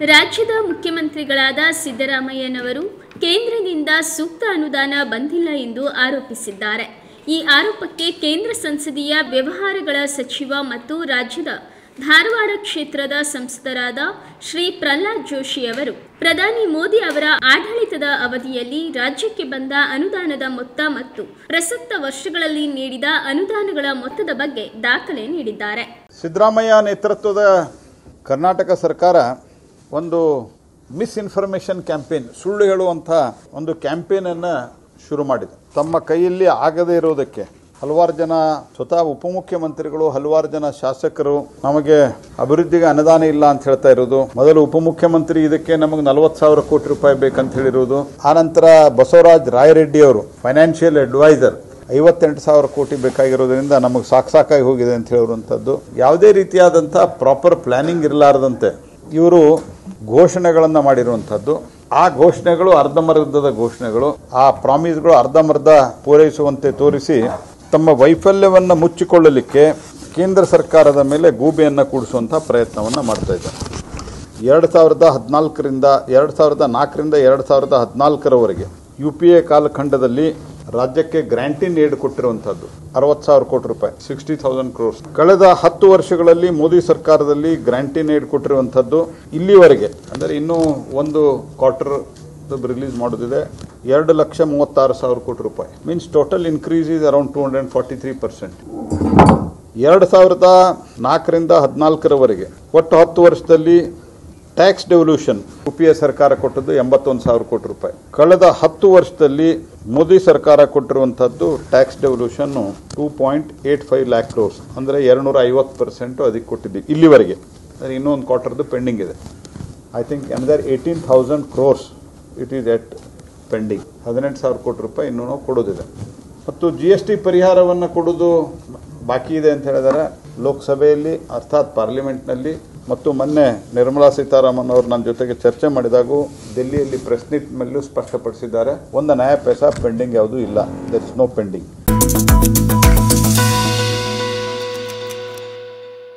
ರಾಜ್ಯದ ಮುಖ್ಯಮಂತ್ರಿಗಳಾದ ಸಿದ್ದರಾಮಯ್ಯನವರು ಕೇಂದ್ರದಿಂದ ಸೂಕ್ತ ಅನುದಾನ ಬಂದಿಲ್ಲ ಎಂದು ಆರೋಪಿಸಿದ್ದಾರೆ. ಈ ಆರೋಪಕ್ಕೆ ಕೇಂದ್ರ ಸಂಸದೀಯ ವ್ಯವಹಾರಗಳ ಸಚಿವ ಮತ್ತು ರಾಜ್ಯದ ಧಾರವಾಡ ಕ್ಷೇತ್ರದ ಸಂಸದರಾದ ಶ್ರೀ ಪ್ರಹ್ಲಾದ್ ಜೋಶಿ ಅವರು ಪ್ರಧಾನಿ ಮೋದಿ ಅವರ ಆಡಳಿತದ ಅವಧಿಯಲ್ಲಿ ರಾಜ್ಯಕ್ಕೆ ಬಂದ ಅನುದಾನದ ಮೊತ್ತ ಮತ್ತು ಪ್ರಸಕ್ತ ವರ್ಷಗಳಲ್ಲಿ ನೀಡಿದ ಅನುದಾನಗಳ ಮೊತ್ತದ ಬಗ್ಗೆ ದಾಖಲೆ ನೀಡಿದ್ದಾರೆ. ಸಿದ್ದರಾಮಯ್ಯ ನೇತೃತ್ವದ ಕರ್ನಾಟಕ ಸರ್ಕಾರ ಒಂದು ಮಿಸ್ಇನ್ಫಾರ್ಮೇಷನ್ ಕ್ಯಾಂಪೇನ್, ಸುಳ್ಳು ಹೇಳುವಂಥ ಒಂದು ಕ್ಯಾಂಪೇನ್ ಅನ್ನು ಶುರು ಮಾಡಿದೆ. ತಮ್ಮ ಕೈಯಲ್ಲಿ ಆಗದೇ ಇರೋದಕ್ಕೆ ಹಲವಾರು ಜನ ಸ್ವತಃ ಉಪಮುಖ್ಯಮಂತ್ರಿಗಳು, ಹಲವಾರು ಜನ ಶಾಸಕರು ನಮಗೆ ಅಭಿವೃದ್ಧಿಗೆ ಅನುದಾನ ಇಲ್ಲ ಅಂತ ಹೇಳ್ತಾ ಇರೋದು. ಮೊದಲು ಉಪಮುಖ್ಯಮಂತ್ರಿ ಇದಕ್ಕೆ ನಮಗೆ 40,000 ಕೋಟಿ ರೂಪಾಯಿ ಬೇಕಂತ ಹೇಳಿರೋದು. ಆನಂತರ ಬಸವರಾಜ ರಾಯರೆಡ್ಡಿ ಅವರು ಫೈನಾನ್ಷಿಯಲ್ ಅಡ್ವೈಸರ್ 58,000 ಕೋಟಿ ಬೇಕಾಗಿರೋದ್ರಿಂದ ನಮಗೆ ಸಾಕಾಗಿ ಹೋಗಿದೆ ಅಂತ ಹೇಳಿರುವಂಥದ್ದು. ಯಾವುದೇ ರೀತಿಯಾದಂಥ ಪ್ರಾಪರ್ ಪ್ಲಾನಿಂಗ್ ಇರಲಾರದಂತೆ ಇವರು ಘೋಷಣೆಗಳನ್ನು ಮಾಡಿರುವಂಥದ್ದು. ಆ ಘೋಷಣೆಗಳು ಅರ್ಧಮರ್ಧದ ಘೋಷಣೆಗಳು, ಆ ಪ್ರಾಮಿಸ್ಗಳು ಅರ್ಧಮರ್ಧ ಪೂರೈಸುವಂತೆ ತೋರಿಸಿ ತಮ್ಮ ವೈಫಲ್ಯವನ್ನು ಮುಚ್ಚಿಕೊಳ್ಳಲಿಕ್ಕೆ ಕೇಂದ್ರ ಸರ್ಕಾರದ ಮೇಲೆ ಗೂಬೆಯನ್ನು ಕೂಡಿಸುವಂಥ ಪ್ರಯತ್ನವನ್ನು ಮಾಡ್ತಾ ಇದ್ದಾರೆ. 2014ರಿಂದ 2014ರವರೆಗೆ UPA ಕಾಲಖಂಡದಲ್ಲಿ ರಾಜ್ಯಕ್ಕೆ ಗ್ರಾಂಟ್ ಇನ್ ಏಡ್ ಕೊಟ್ಟಿರುವಂಥದ್ದು 60,000 ಕೋಟಿ ರೂಪಾಯಿ, 60,000 crores. ಕಳೆದ 10 ವರ್ಷಗಳಲ್ಲಿ ಮೋದಿ ಸರ್ಕಾರದಲ್ಲಿ ಗ್ರಾಂಟ್ ಇನ್ ಏಡ್ ಕೊಟ್ಟಿರುವಂಥದ್ದು ಇಲ್ಲಿವರೆಗೆ, ಅಂದರೆ ಇನ್ನೂ ಒಂದು ಕ್ವಾರ್ಟರ್ ರಿಲೀಸ್ ಮಾಡೋದಿದೆ, 2,36,000 ಕೋಟಿ ರೂಪಾಯಿ. Means total increase is around 243%. 2004ರಿಂದ 2014ರವರೆಗೆ ಒಟ್ಟು 10 ವರ್ಷದಲ್ಲಿ ಟ್ಯಾಕ್ಸ್ ಡೆವಲ್ಯೂಷನ್ UPA ಸರ್ಕಾರ ಕೊಟ್ಟದ್ದು 81,000 ಕೋಟಿ ರೂಪಾಯಿ. ಕಳೆದ 10 ವರ್ಷದಲ್ಲಿ ಮೋದಿ ಸರ್ಕಾರ ಕೊಟ್ಟಿರುವಂಥದ್ದು ಟ್ಯಾಕ್ಸ್ ಡೆವಲ್ಯೂಷನ್ 2.85 lakh crores, ಅಂದರೆ 250% ಅದಕ್ಕೆ ಕೊಟ್ಟಿದ್ದೀವಿ ಇಲ್ಲಿವರೆಗೆ. ಅಂದರೆ ಇನ್ನೊಂದು ಕ್ವಾರ್ಟರ್ದು ಪೆಂಡಿಂಗ್ ಇದೆ. I think another 18,000 crores it is at pending. 18,000 ಕೋಟಿ ರೂಪಾಯಿ ಇನ್ನೂ ನಾವು ಕೊಡೋದಿದೆ. ಮತ್ತು GST ಪರಿಹಾರವನ್ನು ಕೊಡೋದು ಬಾಕಿ ಇದೆ ಅಂತ ಹೇಳಿದರೆ ಲೋಕಸಭೆಯಲ್ಲಿ ಅರ್ಥಾತ್ ಪಾರ್ಲಿಮೆಂಟ್ನಲ್ಲಿ ಮತ್ತು ಮೊನ್ನೆ ನಿರ್ಮಲಾ ಸೀತಾರಾಮನ್ ಅವರು ನನ್ನ ಜೊತೆಗೆ ಚರ್ಚೆ ಮಾಡಿದಾಗೂ ದಿಲ್ಲಿಯಲ್ಲಿ ಪ್ರೆಸ್ ಮೀಟ್ ಮೇಲೂ ಸ್ಪಷ್ಟಪಡಿಸಿದ್ದಾರೆ, ಒಂದು ನಯಾ ಪೈಸಾ ಪೆಂಡಿಂಗ್ ಯಾವುದೂ ಇಲ್ಲ, ದರ್ ಇಸ್ ನೋ ಪೆಂಡಿಂಗ್.